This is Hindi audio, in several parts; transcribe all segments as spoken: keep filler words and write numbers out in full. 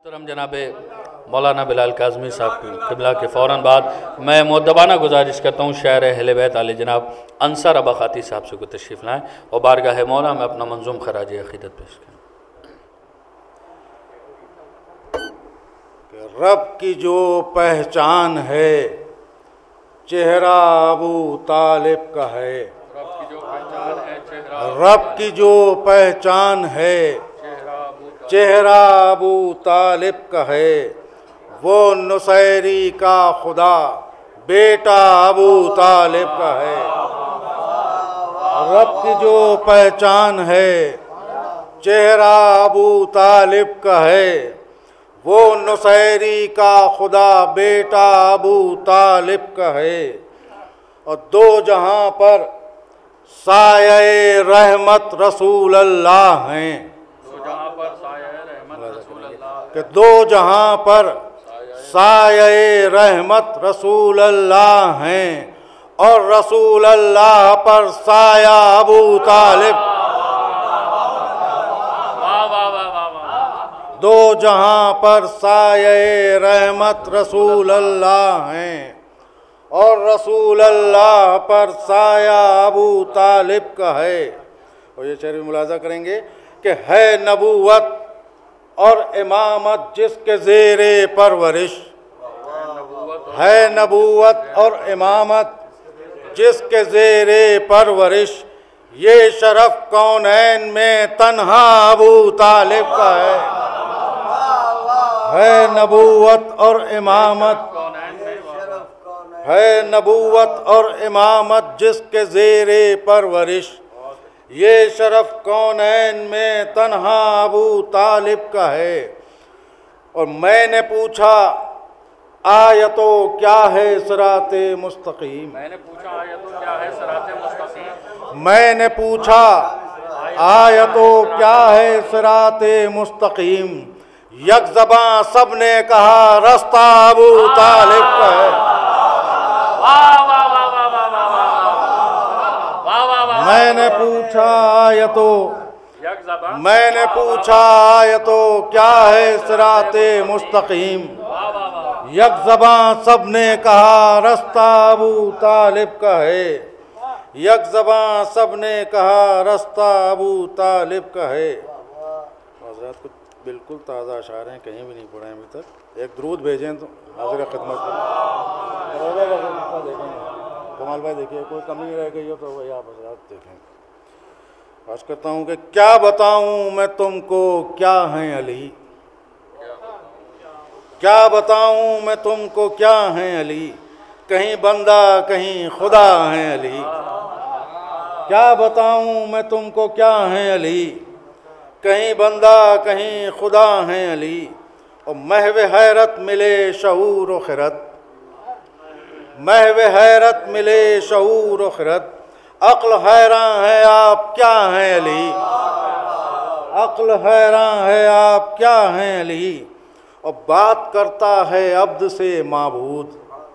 मोहतरम जनाब मौलाना बिलाल काज़मी साहब क़िबला के फ़ौरन बाद मैं मुअद्दबाना गुजारिश करता हूँ शायर अहले बैत आले जनाब अंसार अबा खाती साहब से को तशरीफ़ लाएँ और बारगाह मौला में अपना मंजूम खराज अक़ीदत पेश करें। रब की जो पहचान है चेहरा अबू तालिब का है। रब की जो पहचान है चेहरा अबू तालिब का है। वो नुसैरी का खुदा बेटा अबू तालिब का है। रब की जो पहचान है चेहरा अबू तालिब का है। वो नुसैरी का खुदा बेटा अबू तालिब का है। और दो जहां पर साये रहमत रसूल अल्लाह हैं कि दो जहां पर साये रहमत रसूल अल्लाह हैं और रसूल अल्लाह पर साया अबू तालिब। दो जहां पर साये रहमत रसूल अल्लाह हैं और रसूल अल्लाह पर साया अबू तालिब का है। और ये शेर भी मुलाजा करेंगे कि है नबूवत और इमामत जिसके ज़ेरे परवरिश। है नबूवत और इमामत जिसके ज़ेरे परवरिश। ये शरफ कौनैन में तन्हा अबू तालिब का है। है नबूवत और इमामत है नबूवत और इमामत जिसके ज़ेरे परवरिश। ये शरफ कौनैन में तन्हा अबू तालिब का है। और मैंने पूछा आयतो क्या है सिराते मुस्तकीम। मैंने पूछा आयतो क्या है सिराते मुस्तकीम। मैंने पूछा आयतो क्या है सिराते मुस्तकीम। यक ज़बां सब ने कहा रास्ता अबू तालिब का है। मैंने पूछा आयतो मैंने पूछा आयतो क्या है सिराते मुस्तकीम। यक ज़बां सब ने कहा रास्ता अबू तालिब का है। यक ज़बां सब ने कहा रास्ता अबू तालिब का है। हज़रत कुछ बिल्कुल ताज़ा अशार हैं, कहीं भी नहीं पढ़े अभी तक। एक दरूद भेजें तो हाज़िर खिदमत देखें। कमाल भाई देखिए कोई कमी रह गई हो तो वही आप हज़रात देखें। आज करता हूँ कि क्या बताऊँ मैं तुमको क्या हैं अली। क्या बताऊँ मैं तुमको क्या हैं अली। कहीं बंदा कहीं खुदा हैं अली। क्या बताऊँ मैं तुमको क्या हैं अली। कहीं बंदा कहीं खुदा हैं अली। और महव हैरत मिले शऊर व खिरत। महव हैरत मिले शऊर व खिरत। अक्ल हैरान है आप क्या हैं अली। अक्ल हैरान है आप क्या हैं अली। और बात करता है अब्द से माबूद।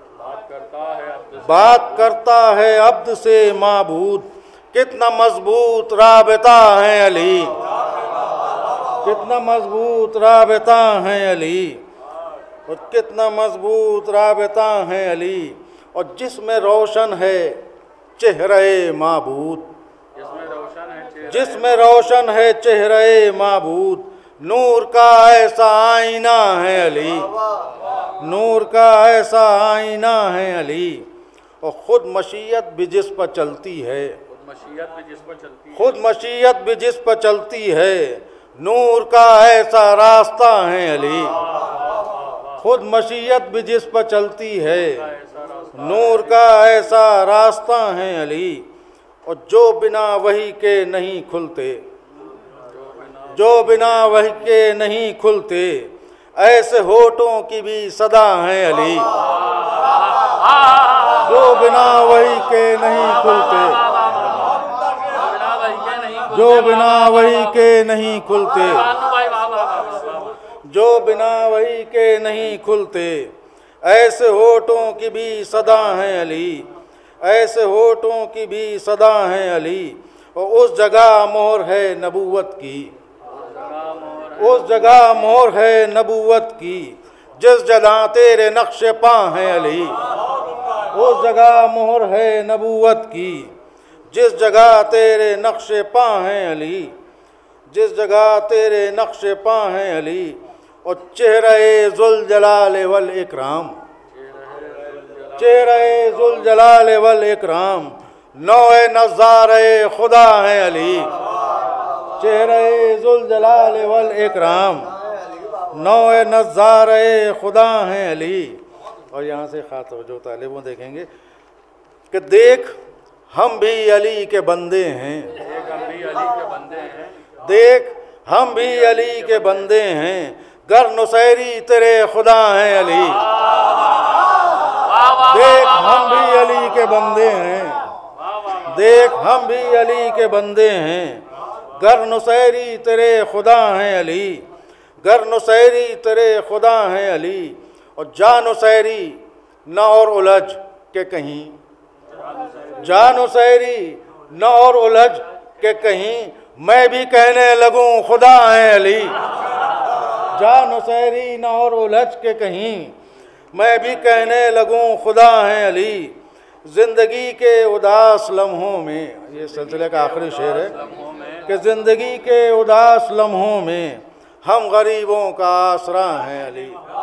बात करता है अब्द से माबूद। कितना मजबूत राबिता है अली। कितना मजबूत राबिता है अली। और कितना मजबूत राबिता है अली। और जिसमें रोशन है चेहरे माबूद। जिसमें रोशन है चेहरे माबूद। नूर का ऐसा आईना है अली। नूर का ऐसा आईना है अली। और खुद मशीयत भी जिस पर चलती है। खुद मशीयत भी जिस पर चलती है। नूर का ऐसा रास्ता है अली। खुद मशीयत भी जिस पर चलती है। नूर का ऐसा रास्ता है अली। और जो बिना वही के नहीं खुलते। जो बिना वही के नहीं खुलते। ऐसे होठों की भी सदा है अली। जो बिना वही के नहीं खुलते। जो बिना वही के नहीं खुलते। जो बिना वही के नहीं खुलते। ऐसे होठों की भी सदा है अली। ऐसे होठों की भी सदा है अली। और उस जगह मोहर है नबूवत की। उस जगह मोहर है नबूवत की जिस जगह तेरे नक्श पा हैं अली। उस जगह मोहर है नबूवत की जिस जगह तेरे नक्श पा हैं अली। जिस जगह तेरे नक्श पा हैं अली। और चेहरे जुल जलाल वल इकराम, चेहरे जुल जलाल वल इकराम नौए नज़ारे खुदा हैं अली। चेहरे जुल जलाल वल इकराम नौए नज़ारे खुदा हैं अली। और यहाँ से खातब जो तालिबों देखेंगे कि देख हम भी अली के बंदे हैं, देख हम भी अली के बंदे हैं, गर नुसैरी तेरे खुदा हैं अली। देख हम भी अली के बंदे हैं, देख हम भी अली के बंदे हैं, गर नुसैरी तेरे खुदा हैं अली। गर नुसैरी तेरे खुदा हैं अली। और जा नुसैरी न और उलझ के कहीं, जा नुसैरी न और उलझ के कहीं मैं भी कहने लगूं खुदा हैं अली। जा नुसैरी न और उलझ के कहीं मैं भी कहने लगूं खुदा हैं अली। ज़िंदगी के उदास लम्हों में, ये सिलसिले का आखिरी शेर है कि ज़िंदगी के उदास लम्हों में हम गरीबों का आसरा हैं अली।